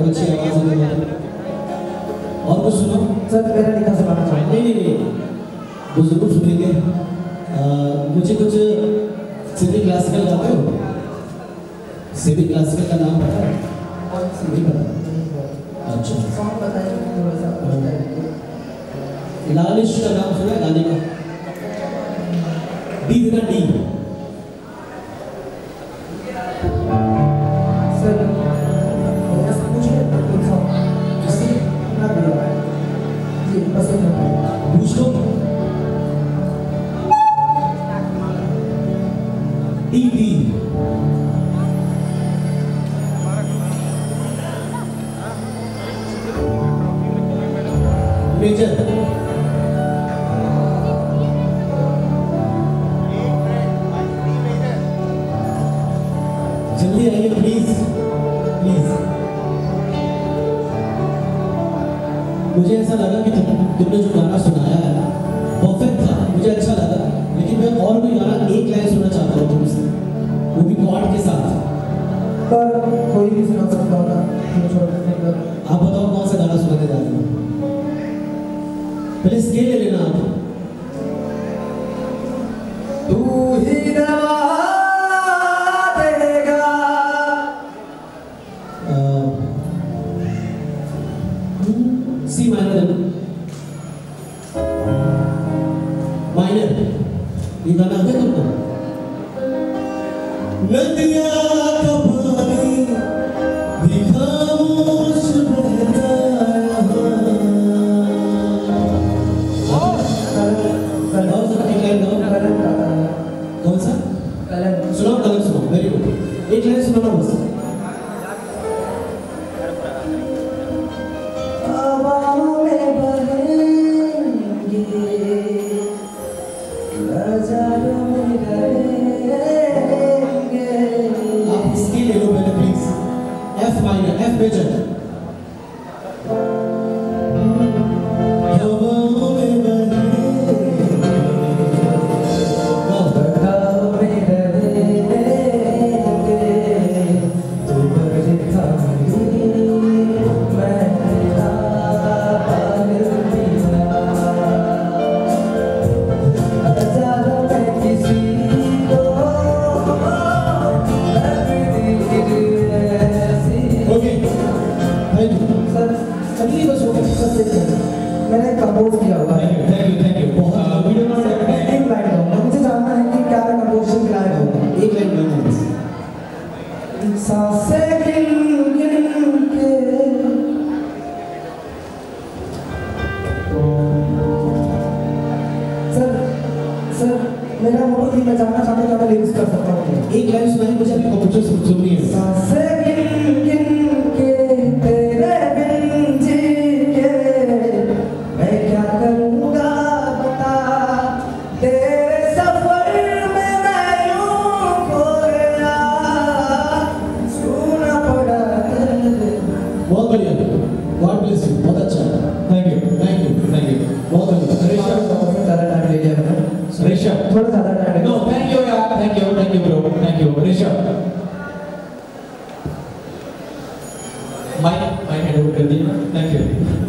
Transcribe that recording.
अच्छी आवाज़ है तुम्हारी। और कुछ सुनो सर, मेरा लिखा सुनाना चाहूँगा। नहीं, वो जरूर सुनेंगे। मुझे कुछ सेमी क्लासिकल गाते हो? सेमी क्लासिकल का नाम पता है? नहीं पता। अच्छा, सॉन्ग बताइए थोड़ा सा। लालिश का नाम सुना है गाने का? डी देना डी। सर, ऐसा कुछ नहीं कोई सॉन्ग किससे? ना दिया है जी, पसंद है। पूछ लो। D D major. जल्दी आइए प्लीज प्लीज। मुझे ऐसा लगा कि तुमने जो गाना सुनाया है परफेक्ट था, मुझे अच्छा लगा, लेकिन मैं और कोई गाना एक लाइन सुनना चाहता हूँ तुमसे, वो भी कॉर्ड के साथ। पर कोई भी सुना सकता होगा। आप बताओ कौन सा गाना सुनाने जा रहे हो? पहले स्केल ले लेना आप। तू ही दवा देगा। सी माइनर। माइनर ये गाना आता है तुमको? नदिया का पानी भी खामोश बहता यहाँ। कौन सा? सुनाओ, कलर सुनाओ। वेरी गुड, एक लाइन सुनाना बस। हवाओं में बहेंगे, नज़ारों में रहेंगे। आप इसकी ले लो पहले please. F minor, F major. हवाओं में मैंने कंपोज किया हुआ है। थैंक यू वीडियो एक लाइन गाऊंगा, मुझे जानना है कि क्या मैं कंपोजिशन की लाइन गाऊंगा। एक लाइन गाना बस। सांसें गिन गिन के सर मेरा मोटो थी, मैं जानना चाहता हूँ क्या मैं लिरिक्स कर सकता हूँ? एक लाइन सुनाई मुझे, अभी कंप्यूटर सुननी है। सांसें गिन गिन के तेरे बिन जी के मैं क्या करूँगा बता, तेरे सफर में मैं यूं खो गया, सुना पड़ा बहुत बढ़िया, गॉड ब्लेस यू, बहुत अच्छा। थैंक यू बहुत बढ़िया। ज़्यादा टाइम ले लिया मैंने। ऋषभ, थोड़ा ज़्यादा टाइम नो थैंक यू यार, thank you bro, thank you Rishabh. Mike hand over कर दिया, थैंक यू।